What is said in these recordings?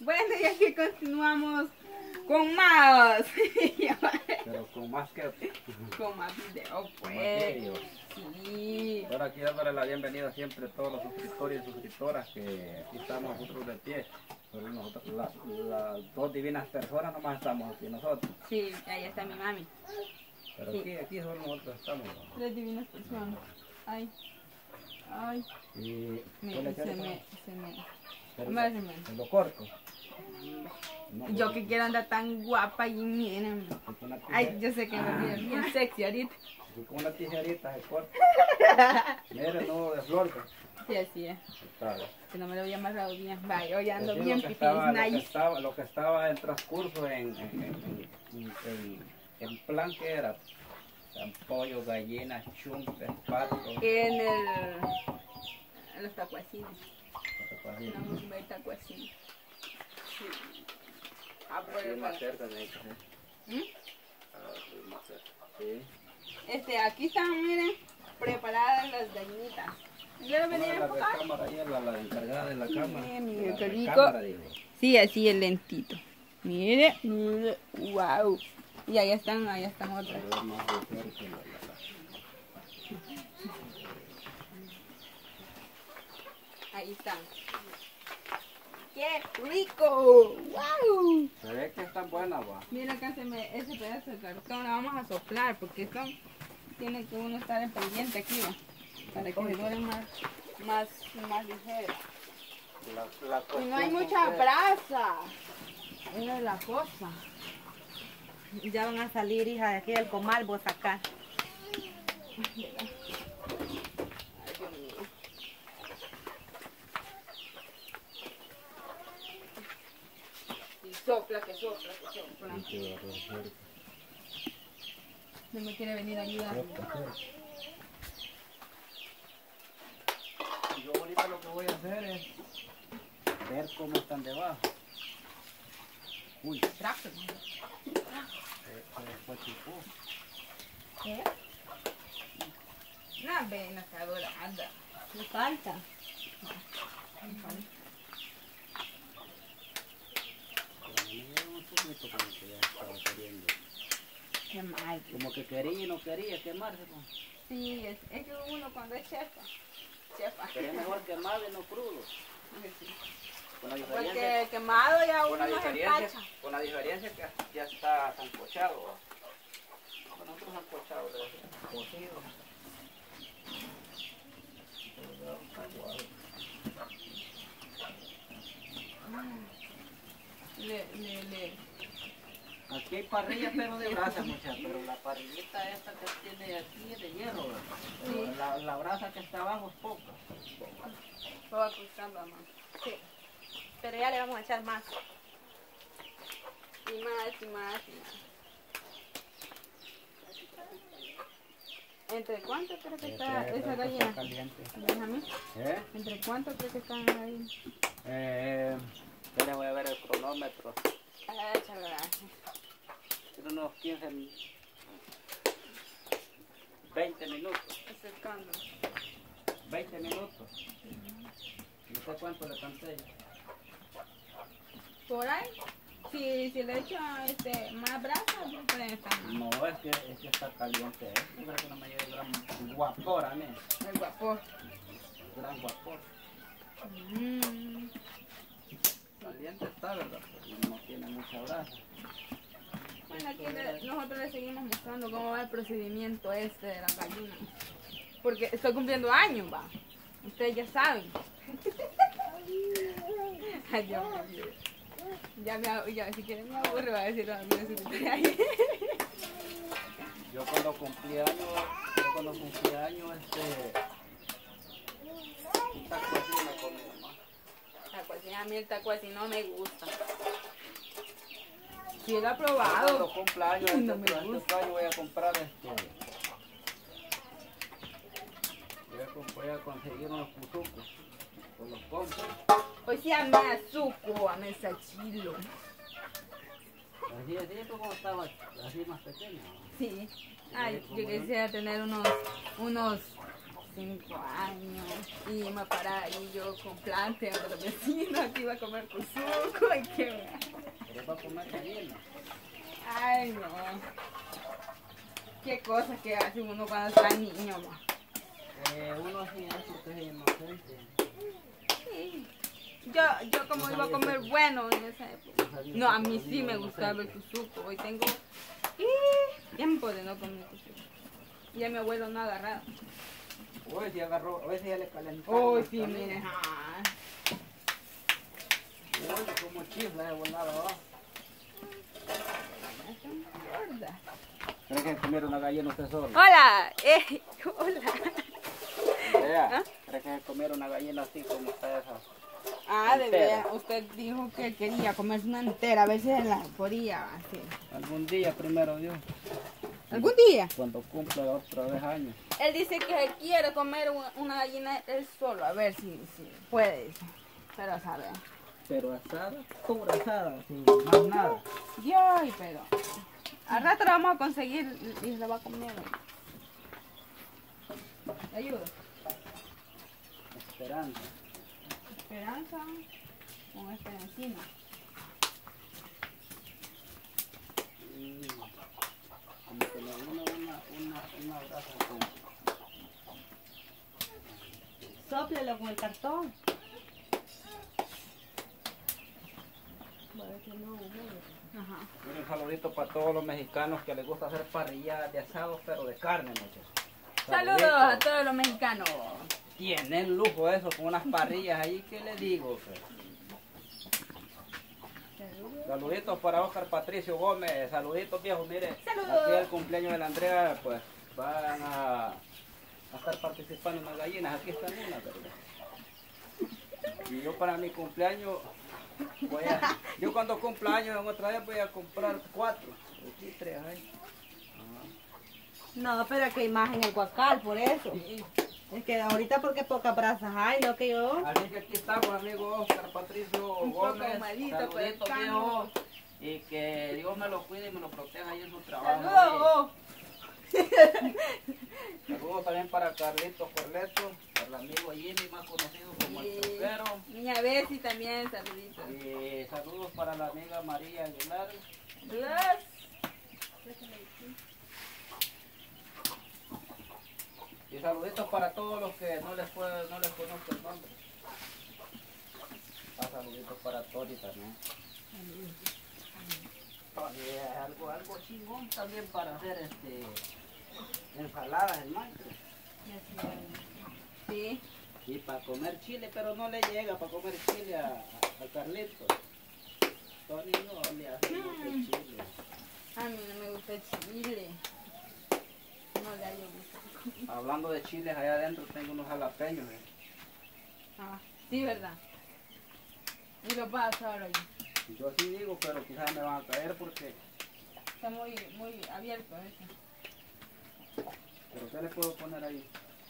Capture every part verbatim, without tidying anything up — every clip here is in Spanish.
Bueno, y aquí continuamos con más. Pero con más que... Con más videos, Con más pues. videos. Sí. Ahora quiero darle la bienvenida siempre a todos los suscriptores y suscriptoras que aquí estamos nosotros de pie. Pero nosotros, la- las dos divinas personas nomás estamos aquí nosotros. Sí, ahí está mi mami. Pero Sí. aquí, aquí solo nosotros estamos. ¿no? Tres divinas personas. Ay. Ay. Y Me, ¿qué le se quieres me, poner? se me. Pero Más o menos. en lo corto. No, Yo porque- que quiero andar tan guapa y miren. porque con una Ay, tijera- yo sé que me mira bien sexy ahorita. porque con una tijerita se corta. Mira el nudo de flor. pues. Sí, así es. Está bien. Que no me lo había amarrado bien. Vaya, hoy ando Así es bien lo que pipis estaba, lo que nice. estaba, lo que estaba en transcurso en, en, en, en, en- en plan que era eran pollo, gallinas, chumpes, patos, En el. En los tacuacines. así. Vamos a comer tacuacines. Sí. Ah, por Sí, el más cerca de ahí, sí. ¿Mm? Ah, sí, más cerca. Sí. Este, aquí están, miren, preparadas las gallinitas. ¿Quiero venir a Ponga la enfocar? recámara ahí, la, la encargada de la cámara. mire, La qué rico. recámara, digo. Sí, así es lentito. Mire, mire, wow. Y ahí están, ahí están otras. Para ver más de cerca la- la- la- Ahí están. ¡Qué rico! ¡Wow! Se ve que están buenas, va. Mira acá se me, ese pedazo de cartón, la vamos a soplar porque esto tiene que uno estar en pendiente aquí, ¿va? Para que se dore más, más, más ligero. La, la Y no hay cuestión mucha con que- brasa. Esa es la cosa. Ya van a salir, hija, de aquí del comal, vos acá. Ay, Dios mío. Y sopla, que sopla, que sopla. Sí, sí, va a ser cerca. No me quiere venir a ayudar. Yo ahorita lo que voy a hacer es ver cómo están debajo. Uy, Trapo. se, se fue chipú. ¿Qué? No, ven, está dorada. Me falta. Pero me llega un poquito como que ya estaba queriendo. Qué mal. Como que quería y no quería quemarse. Pues. Sí, es, es que uno cuando es chefa. Chefa. Pero es mejor quemado y no crudo. Sí. Con la diferencia, Porque quemado ya con uno la se diferencia, empacha. con la diferencia que ya está sancochado. ¿va? Con otros sancochados de cocido. Pero ya está guau. Le, le, le. Aquí hay parrilla pero de brasa, muchachos, pero la parrillita esta que tiene aquí es de hierro, ¿verdad? Pero Sí. la, la brasa que está abajo es poca. Lo va buscando, mamá. Sí. Pero ya le vamos a echar más. Y más, y más, y más. ¿Entre cuánto creo que está esa gallina? Caliente. Benjamín, ¿Eh? ¿entre cuánto creo que están ahí? Eh, espera, voy a ver el cronómetro. Ah, échale. Tiene unos quince, veinte minutos. Acercando. veinte minutos. No sé cuánto le canté. Por ahí, si, si le echo este, más brasa, no pueden estar más. No, es que, es que está caliente. ¿eh? Yo creo que no me lleve gran guapor a mí. El guapo. Gran guapor. Mm. Caliente está, ¿verdad? Pero no tiene mucha brasa. Bueno, aquí le- nosotros le seguimos mostrando cómo va el procedimiento este de la gallina. Porque estoy cumpliendo años, va. Ustedes ya saben. Ay, Dios mío. Ya me ab- ya, si quieren me aburre, va a decir a mí su cumpleaños. Yo cuando cumplí años, yo cuando cumplí años, este... taco así me comí, mamá. Taco así, a mí el taco así no me gusta. Sí, lo he Cuando probado. cumpla años, No este, me este gusta. año voy a comprar este... Voy a, com- voy a conseguir unos putucos. Con los compro. Hoy sí amé azúcar, amé sachilo. Así, así es como estaba, así más pequeño. Sí. Ay, yo quisiera tener unos, unos cinco años y me paraba ahí yo con plante a los vecinos que iba a comer cuzuco y que... ¿Pero va a comer gallina? Ay, no. Qué cosas que hace uno cuando está niño, ma. Eh, uno así es porque es inocente. Sí. Yo, yo como iba a comer bueno en esa época. No, a mí sí me gustaba el cuzuco. Hoy tengo ¡ih! tiempo de no comer cuzuco. Y a mi abuelo no ha agarrado. Hoy sí agarró, a veces ya le calentó. Hoy sí, miren. Ah. Uy, como chifla de volada abajo. Están gordas. ¿Cree que comer una gallina usted solo? Hola, eh, hola. Vea, ¿Ah? ¿cree que comer una gallina así como está esa? Ah, de Entera. verdad, usted dijo que quería comerse una entera, a veces la podía así. Algún día, primero Dios, ¿Algún día? cuando cumpla otra vez años. Él dice que quiere comer una- una gallina él solo, a ver si, si puede, dice. Pero sabe. Pero asada, pura asada, sin más nada. Ay, pero al rato la vamos a conseguir y la va a comer. ¿Le ayudo? Esperanza. Esperanza con este encima. Y como que le una, una, una, una brasa con... Sóplelo con el cartón. Ajá. Un saludito para todos los mexicanos que les gusta hacer parrilladas de asados, pero de carne, muchachos. Saludos a todos los mexicanos. Tienen lujo eso, con unas parrillas ahí, ¿qué le digo? Pues? Saluditos para Oscar Patricio Gómez, saluditos viejos, mire, Saludos. aquí el cumpleaños de la Andrea, pues van a, a estar participando en las gallinas, aquí están unas, ¿verdad? Y yo para mi cumpleaños, voy a, yo cuando cumpla años en otra vez voy a comprar cuatro, aquí tres ahí. No, pero que hay más en el guacal, por eso. Es que ahorita porque pocas brasas hay, lo que yo. Así que aquí estamos, amigo Oscar Patricio Un poco Gómez, malito, saluditos pero viejos, y que Dios me lo cuide y me lo proteja ahí en su trabajo. Saludos. Saludos también para Carlitos Corleto, para el amigo Jimmy, más conocido como el Sí. Chupero. Niña Bessie también, saluditos. Y saludos para la amiga María Aguilar. Saludos. Y saluditos para todos los que no les puedo, no les conozco el nombre. Ah, saluditos para Tori también. Tori es algo, algo chingón también para hacer este ensaladas en mancho. Sí. Y para comer chile, pero no le llega para comer chile a, a, a Carlitos. Tony no le hace mucho chile. A mí no me gusta el chile. No le hallo gusto. Hablando de chiles, allá adentro tengo unos jalapeños. eh. Ah, sí, ¿verdad? Y lo pasa ahora ya. Yo sí digo, pero quizás me van a caer porque... Está muy, muy abierto eso. ¿Pero qué le puedo poner ahí?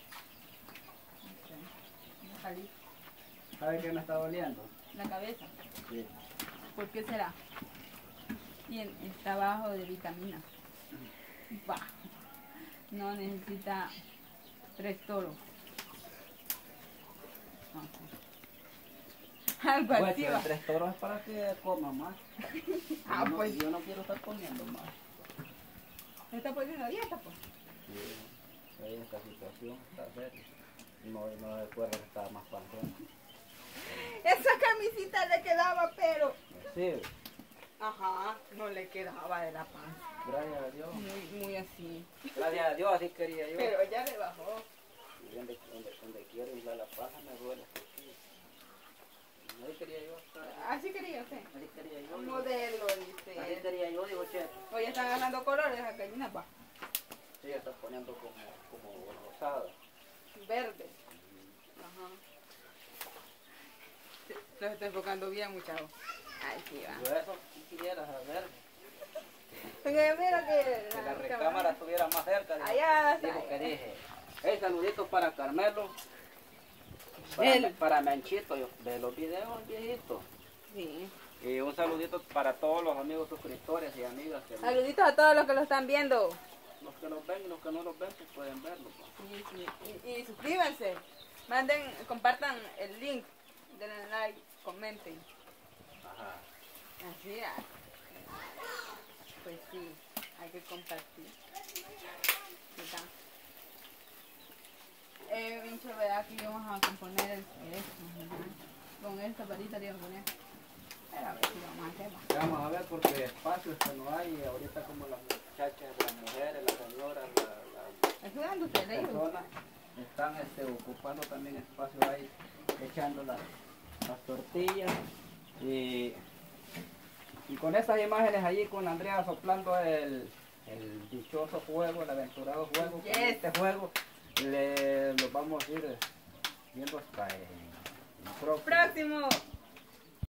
No salí. ¿Sabe qué me está doliendo? La cabeza. Sí. ¿Por qué será? Bien, está bajo de vitaminas. Bajo. No necesita tres toros. Algo Pues, así pero va. tres toros es para que coma más. Ah, yo, no, pues. yo no quiero estar comiendo más. ¿Me está poniendo dieta, pues? Sí. Ahí esta situación está seria. No, no recuerdo que estaba más panzón. Esa camisita le quedaba, pero... Sí, Ajá, no le quedaba de la panza. gracias a Dios. Muy, muy así. Gracias a Dios, así quería yo. Pero ya le bajó. Y donde, donde, donde quiero inflar la paja me duele este aquí. Ahí quería yo estar. Así quería usted. Así quería yo. Un digo. modelo, Así dice. quería yo, digo, che. Hoy están agarrando colores a gallinas, va. Sí, ya está poniendo como, como rosado. Verde. Ajá. Los está enfocando bien, muchachos. Ay, sí, va. Yo eso sí quisiera saber. Porque mira que... Que la recámara estuviera más cerca. Digo, Allá está. digo que dije. Hey, saluditos para Carmelo. Para, Él. Me- para Menchito, yo, de los videos viejitos. Sí. Y un saludito para todos los amigos suscriptores y amigas que, Saluditos a todos los que lo están viendo. los que nos ven y los que no los ven, pues pueden verlo. Pues. Sí, sí. Y, y suscríbanse, manden, compartan el link, denle like, comenten. Ajá. Así, ah, pues sí, hay que compartir. ¿Verdad? Eh, bien chévere, aquí vamos a componer el, esto, ¿verdad? Con esta varita le vamos a poner. A ver si lo vamos a hacer. ¿Va? Vamos a ver porque espacio esto no hay, ahorita como las muchachas, las mujeres, las señoras, las la, Ayudando ustedes, ellos. personas están este, ocupando también espacio ahí, echando las, las tortillas y, y con esas imágenes allí con Andrea soplando el, el dichoso juego, el aventurado juego, Yes. con este juego le, lo vamos a ir viendo hasta el próximo. Próximo.